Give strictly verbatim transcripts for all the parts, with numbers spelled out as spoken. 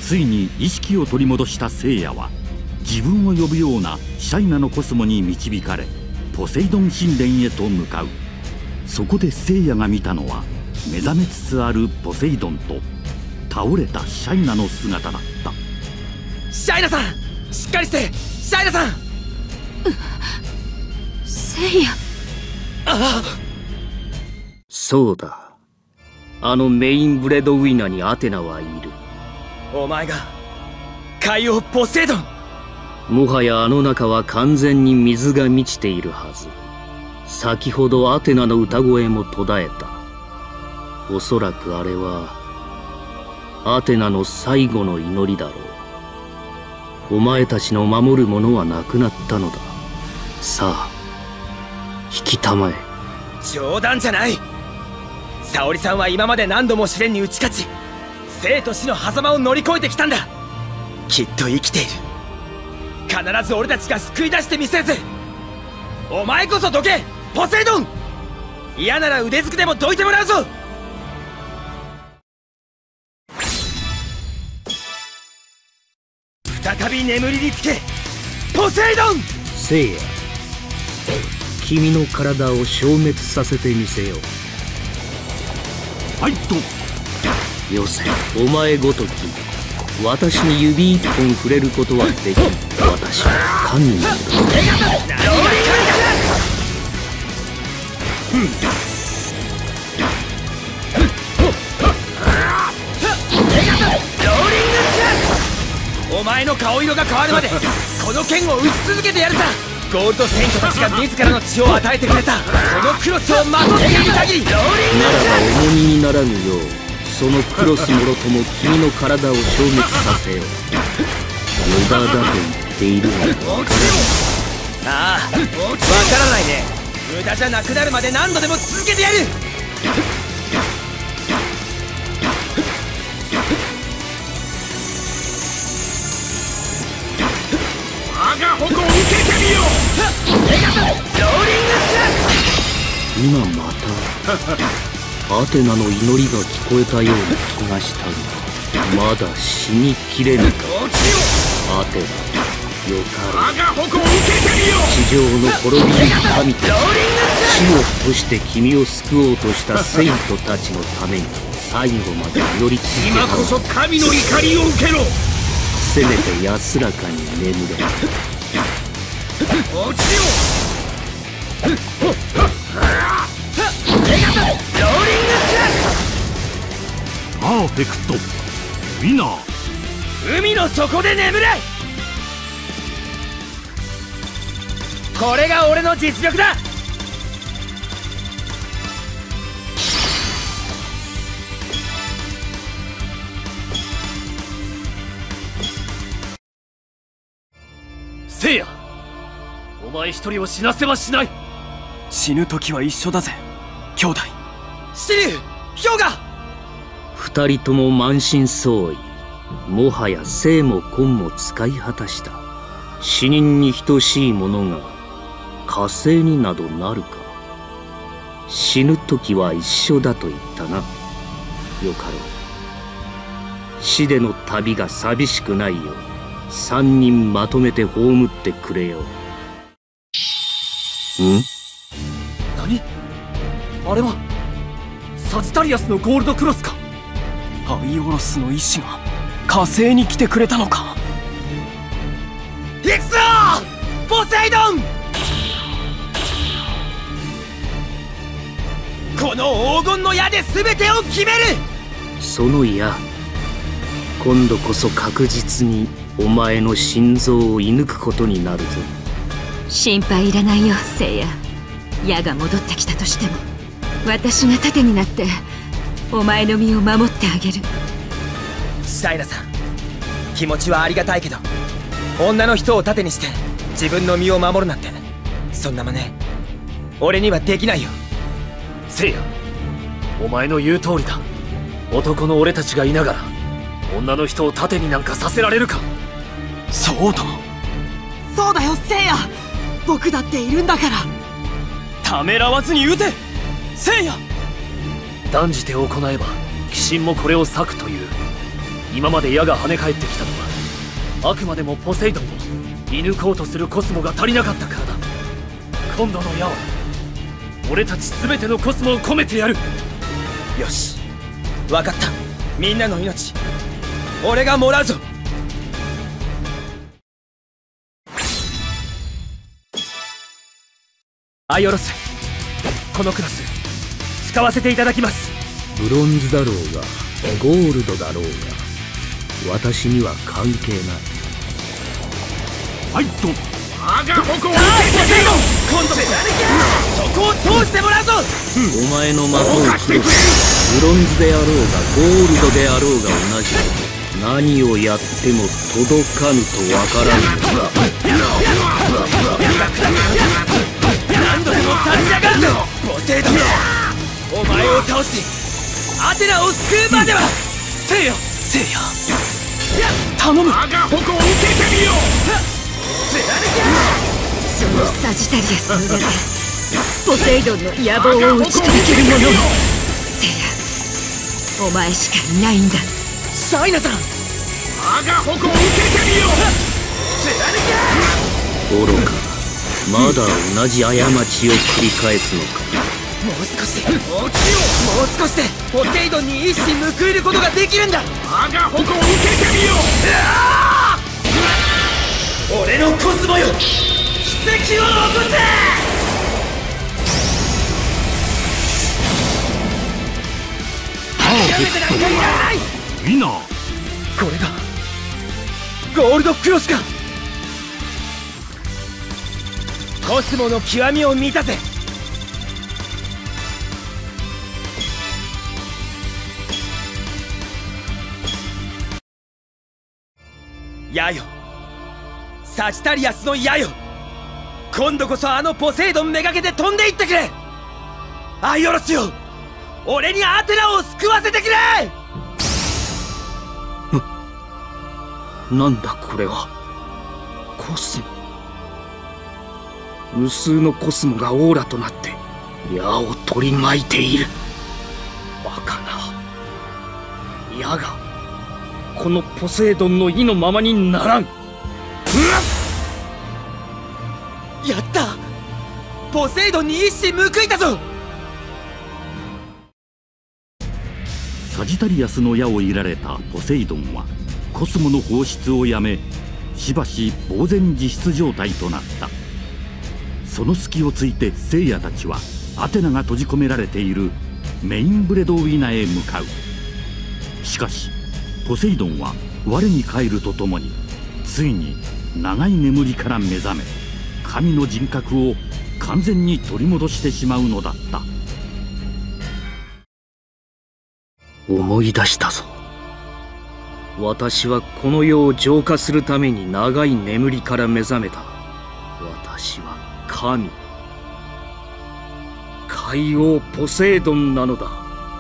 ついに意識を取り戻した聖夜は自分を呼ぶようなシャイナのコスモに導かれポセイドン神殿へと向かう。そこで聖夜が見たのは目覚めつつあるポセイドンと倒れたシャイナの姿だった。 シャイナさん、しっかりして。シャイナさん。 聖夜。 ああ、 そうだ、あのメインブレードウィナーにアテナはいる。 お前が海王ポセイドン。 もはやあの中は完全に水が満ちているはず。先ほどアテナの歌声も途絶えた。おそらくあれはアテナの最後の祈りだろう。お前たちの守るものはなくなったのだ。さあ引きたまえ。 冗談じゃない。沙織さんは今まで何度も試練に打ち勝ち、生と死の狭間を乗り越えてきたんだ。きっと生きている。必ず俺たちが救い出してみせるぜ。お前こそどけ、ポセイドン。嫌なら腕ずくでもどいてもらうぞ。再び眠りにつけ、ポセイドン。 聖夜、君の体を消滅させてみせよう。 ファイト。 よせ、お前ごとき私に指一本触れることはできん。私は神になる。 お前の顔色が変わるまでこの剣を打ち続けてやるさ。ゴールドセイントたちが自らの血を与えてくれたこのクロスをまとっている限り、ならば重荷にならぬようそのクロスもろとも君の体を消滅させよう。無駄だと言っているのか分からない。 ああ、分からないね。無駄じゃなくなるまで何度でも続けてやる。我が矛を受けてみよう。ローリングスラッ今またアテナの祈りが聞こえたような気がしたが、まだ死にきれぬか。アテナ、よかろう。 我が矛を受けてみよう。 地上の滅びゆく神と死を賭して君を救おうとしたセイントたちのために最後まで祈り続けた。 今こそ神の怒りを受けろ。 せめて安らかに眠れ。 落ちよう。ローリングスラッパーフェクトウィナー。 海の底で眠れ。これが俺の実力だ。 聖夜、お前一人を死なせはしない。死ぬ時は一緒だぜ、兄弟。 シリュウ、氷河。 二人とも満身創痍。もはや生も根も使い果たした。死人に等しいものが火星になどなるか。死ぬ時は一緒だと言ったな。よかろう。死での旅が寂しくないよう三人まとめて葬ってくれよ。ん？ 何？あれはサジタリアスのゴールドクロスか。アイオロスの意志が火星に来てくれたのか。 行くぞポセイドン。この黄金の矢で全てを決める。 その矢、今度こそ確実にお前の心臓を射抜くことになるぞ。 心配いらないよ聖夜。矢が戻ってきたとしても私が盾になってお前の身を守ってあげる。 シャイナさん、気持ちはありがたいけど女の人を盾にして自分の身を守るなんて、そんな真似俺にはできないよ。 聖夜、お前の言う通りだ。男の俺たちがいながら女の人を盾になんかさせられるか。そうだそうだよ聖夜、僕だっているんだから。 ためらわずに撃て聖夜。断じて行えば鬼神もこれを裂くという。 今まで矢が跳ね返ってきたのはあくまでもポセイドンを射抜こうとするコスモが足りなかったからだ。今度の矢は俺たち全てのコスモを込めてやる。 よし、分かった。みんなの命俺がもらうぞ。アイオロス、このクラス使わせていただきます。 ブロンズだろうがゴールドだろうが私には関係ない。 ファイト。 我が矛を受けてみろ。今度でそこを通してもらうぞ。 お前の魔法を記録、ブロンズであろうがゴールドであろうが同じ。何をやっても届かぬとわからぬ。 何度でも立ち上がるぞポセイドン。お前を倒してアテナを救うまでは。 せいやせいや頼む。我が矛を受けてみよう。 そのサジタリアスの腕でポセイドンの野望を打ち砕ける者、せいやお前しかいないんだ。 シャイナさん、 我が矛を受けてみよう。 愚か、まだ同じ過ちを繰り返すのか。 もう少しでもう少しでポセイドンに一矢報いることができるんだ。 我が矛を受けてみよう。俺のコスモよ、奇跡を起こせ。諦めてなんかいらない。 みんな、 これがゴールドクロスか。コスモの極みを満たせ。矢よ、サジタリアスの矢よ、今度こそあのポセイドンめがけて飛んでいってくれ。アイオロスよ、俺にアテナを救わせてくれ。 なんだこれは。コスモ、無数のコスモがオーラとなって矢を取り巻いている。バカな。矢がこのポセイドンの意のままにならん。 やった、ポセイドンに一矢報いたぞ。 サジタリアスの矢を射られたポセイドンはコスモの放出をやめ、しばし呆然自失状態となった。その隙をついて聖夜たちはアテナが閉じ込められているメインブレドウィナへ向かう。しかしポセイドンは我に返るとともについに長い眠りから目覚め、神の人格を完全に取り戻してしまうのだった。 思い出したぞ。私はこの世を浄化するために長い眠りから目覚めた。私は神、海王ポセイドンなのだ。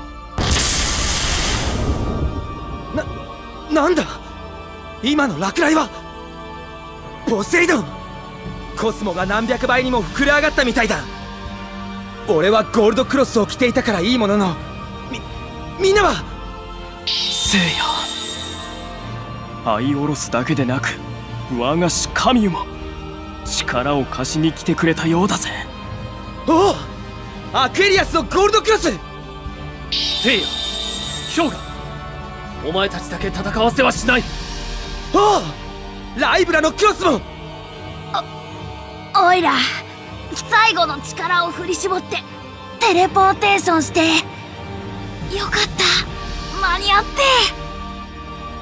な、なんだ今の落雷は。ポセイドン、コスモが何百倍にも膨れ上がったみたいだ。俺はゴールドクロスを着ていたからいいものの、み、みんなは。 せいや、アイオロスだけでなく我が師神も力を貸しに来てくれたようだぜ。 おお、アクエリアスのゴールドクロス。 せいや、ヒョウガ、お前たちだけ戦わせはしない。 おお、ライブラのクロスも。 おいら最後の力を振り絞ってテレポーテーションして、よかった、間に合って。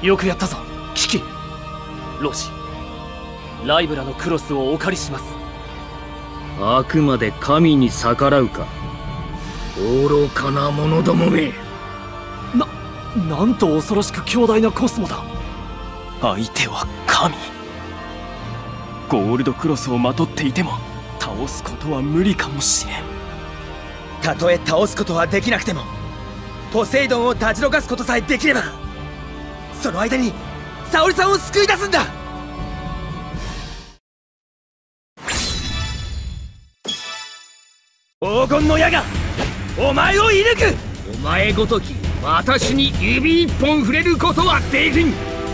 よくやったぞキキ。ロシ、ライブラのクロスをお借りします。 あくまで神に逆らうか、愚かな者どもめ。 な、なんと恐ろしく強大なコスモだ。相手は神。ゴールドクロスをまとっていても倒すことは無理かもしれん。 たとえ倒すことはできなくてもポセイドンを立ち退かすことさえできれば、その間に沙織さんを救い出すんだ。黄金の矢がお前を射抜く。 お前ごとき私に指一本触れることはできん。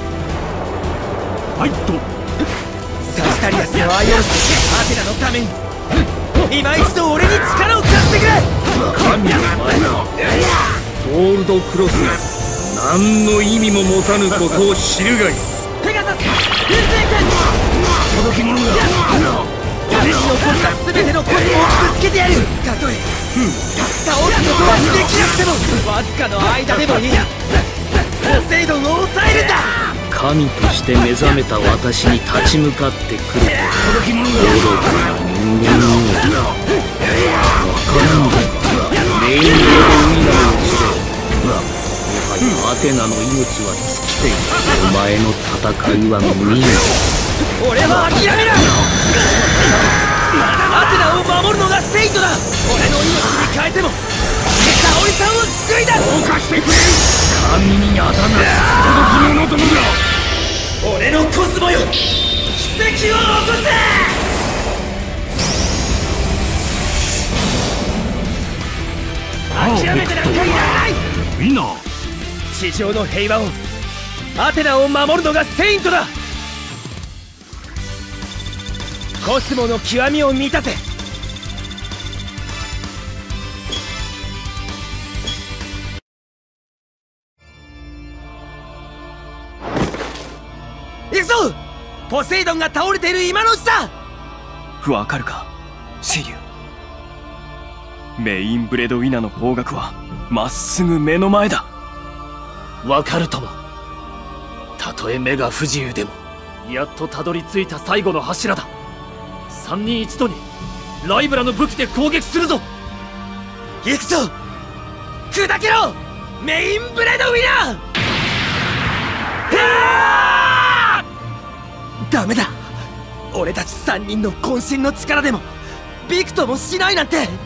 はいとサジタリアスのアイオルスアテナのために今一度俺に力を貸してくれ。 神の前だ。ゴールドクロスが何の意味も持たぬことを知るがいい。 ペガサス流星剣届き物が俺に残った全てのコスモをぶつけてやる。たとえ倒すことはできなくてもわずかの間でもいい。ポセイドンを抑えるんだ。 神として目覚めた私に立ち向かってくる愚かな人間のわからんのか。レインボーウィナーの地でもはやアテナの命は尽きている。お前の戦いは無意味。 俺は諦めない。アテナを守るのがセイントだ。俺の命に変えても沙織さんを救い出す。 どうかしてくれ。神にあだなす届き者どもだ。 俺のコスモよ、奇跡を起こせ。諦めてなんかいらない。 ウィナー。 地上の平和をアテナを守るのがセイントだ。コスモの極みを満たせ。行くぞ。ポセイドンが倒れている今のうちだ。 わかるかシリュウ。メインブレードウィナーの方角はまっすぐ目の前だ。 わかるとも。たとえ目が不自由でもやっとたどり着いた最後の柱だ。三人一度にライブラの武器で攻撃するぞ。 行くぞ。砕けろメインブレードウィナー。ダメだ。俺たち三人の渾身の力でもびくともしないなんて。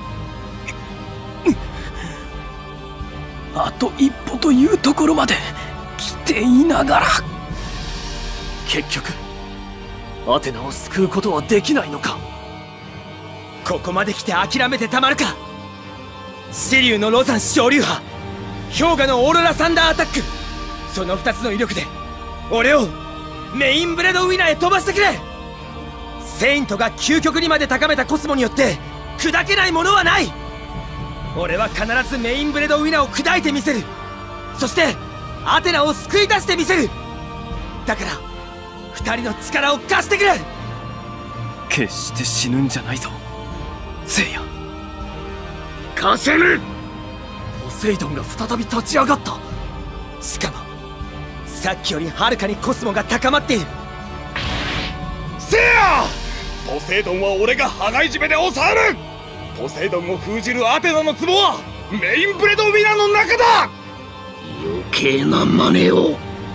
あと一歩というところまで来ていながら結局アテナを救うことはできないのか。 ここまで来て諦めてたまるか。紫龍のロザン昇竜派、氷河のオーロラサンダーアタック、その二つの威力で俺をメインブレードウィナーへ飛ばしてくれ。セイントが究極にまで高めたコスモによって砕けないものはない。俺は必ずメインブレードウィナーを砕いてみせる。そしてアテナを救い出してみせる。だから二人の力を貸してくれ。 決して死ぬんじゃないぞセイヤ。 貸せぬ。 ポセイドンが再び立ち上がった。 しかもさっきよりはるかにコスモが高まっている。 せいや、ポセイドンは俺が羽交い締めで抑える。ポセイドンを封じるアテナの壺はメインブレードウィナーの中だ。 余計な真似を。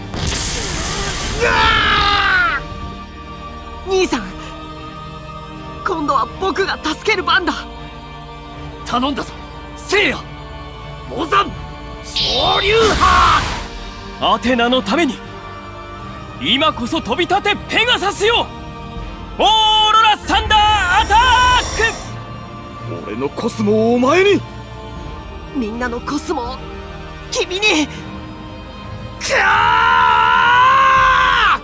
兄さん、今度は僕が助ける番だ。 頼んだぞセイヤ。モザン昇竜派、アテナのために今こそ飛び立てペガサスよ。オーロラサンダーアタック。 俺のコスモをお前に。 みんなのコスモを君に。 くあ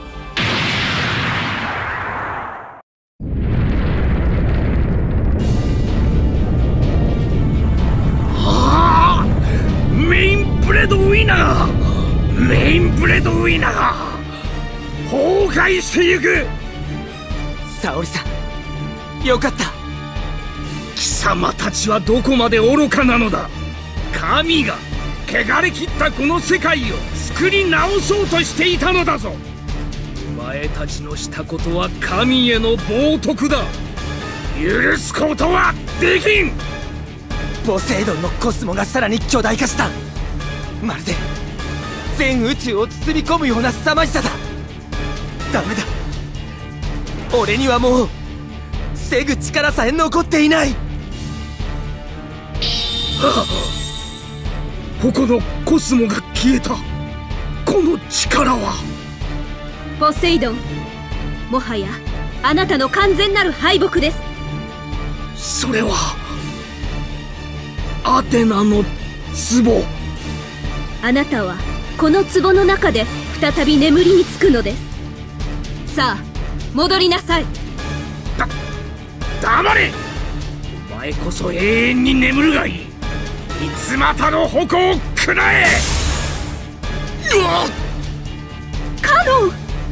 はあ、メインブレードウィナー、メインブレードウィナー崩壊してゆく。 沙織さん、よかった。 貴様たちはどこまで愚かなのだ。神が汚れ切ったこの世界を作り直そうとしていたのだぞ。お前たちのしたことは神への冒涜だ。許すことはできん。 ポセイドンのコスモがさらに巨大化した。まるで全宇宙を包み込むような凄まじさだ。ダメだ、俺にはもう防ぐ力さえ残っていない。 はあ、矛のコスモが消えた。この力は。 ポセイドン、もはやあなたの完全なる敗北です。 それはアテナの壺。 あなたはこの壺の中で再び眠りにつくのです。さあ戻りなさい。 だ黙れ。お前こそ永遠に眠るがいい。三つ股の矛を食らえ。うわっ、 カノン。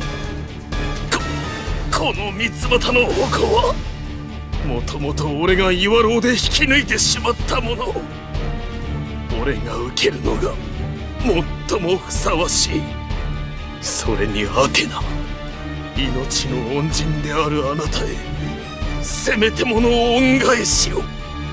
ここの三つ股の矛はもともと俺が岩牢で引き抜いてしまったもの。俺が受けるのが最もふさわしい。それにアテナ、命の恩人であるあなたへせめてもの恩返しを。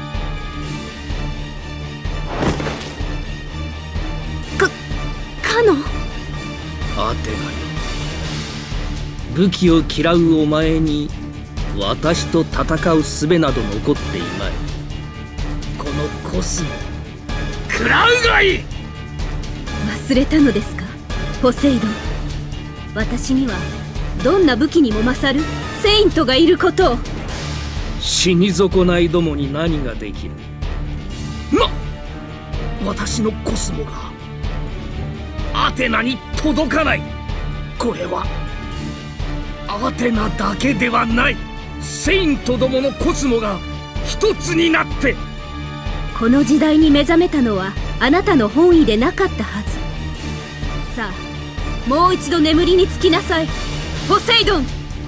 かカノン。 アテナよ、武器を嫌うお前に私と戦う術など残っていまい。このコスモ食らうがいい。 忘れたのですか、ポセイドン。私にはどんな武器にも勝るセイントがいることを。 死に損ないどもに何ができる。な、私のコスモがアテナに届かない。これはアテナだけではない。セイントどものコスモが一つになって。 この時代に目覚めたのはあなたの本意でなかったはず。さあもう一度眠りにつきなさい、ポセイドン。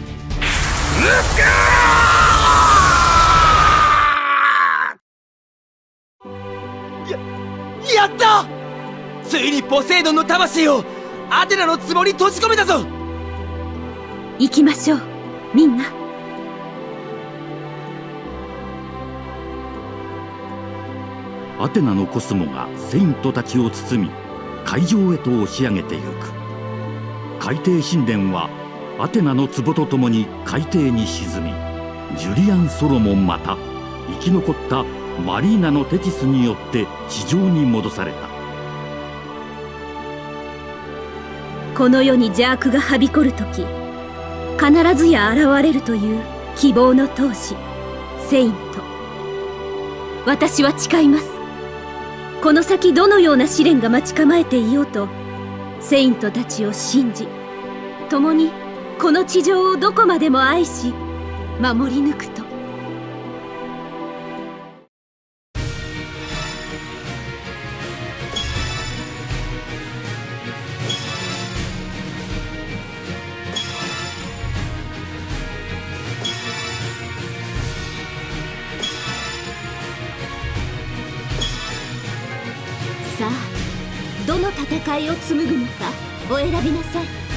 ややった！ついにポセイドンの魂をアテナの壺に閉じ込めたぞ。 行きましょうみんな。 アテナのコスモがセイントたちを包み海上へと押し上げてゆく。海底神殿はアテナの壺とともに海底に沈み、ジュリアン・ソロモンまた生き残ったマリーナのテチスによって地上に戻された。 この世に邪悪がはびこるとき、必ずや現れるという希望の闘士セイント。私は誓います。この先どのような試練が待ち構えていようと、セイントたちを信じ、共にこの地上をどこまでも愛し守り抜くと。さあどの戦いを紡ぐのかお選びなさい。